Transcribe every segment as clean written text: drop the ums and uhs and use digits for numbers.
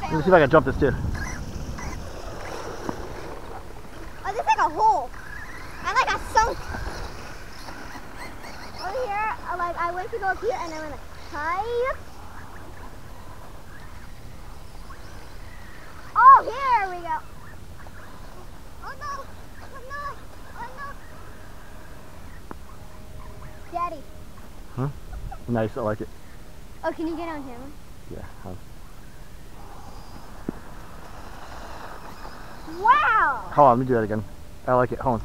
Let me see if I can jump this too. Oh, this is like a hole. I like got sunk. Over here, I went to go up here and I went like, hi. Oh, here we go. Oh no, oh no, oh no. Daddy. Huh? Nice, I like it. Oh, can you get on camera? Yeah. Wow! Hold on, let me do that again. I like it. Hold on.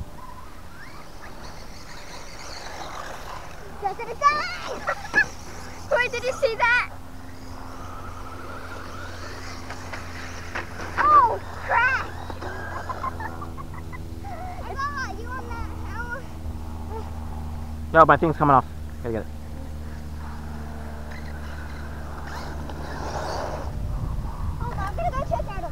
Wait, did you see that? Oh, crap! I got you on that house. No, my thing's coming off. Gotta get it. Hold on, I'm gonna go check out him.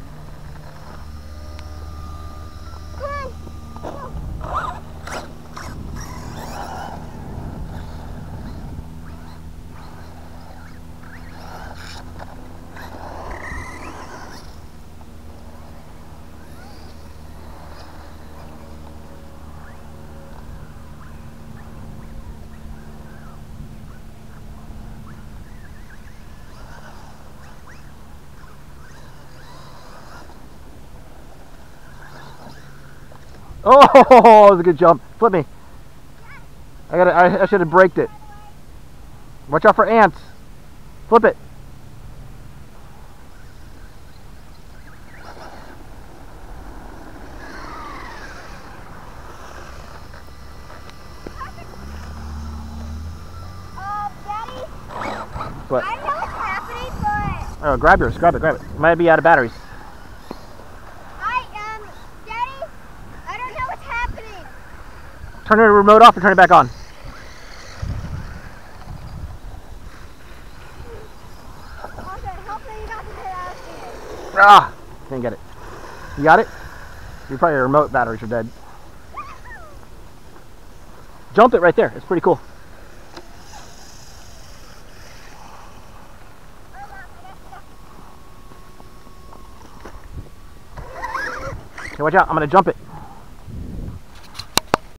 Oh, that was a good jump. Flip me. I should have braked it. Watch out for ants. Flip it. Daddy, What? I know what's happening, but Oh, grab yours. Grab it. Grab it. It might be out of batteries. Daddy, I don't know what's happening. Turn the remote off and turn it back on. Okay, hopefully you got to get out of here. Ah! Can't get it. You got it? Your probably your remote batteries are dead. Jump it right there. It's pretty cool. Okay, watch out. I'm going to jump it.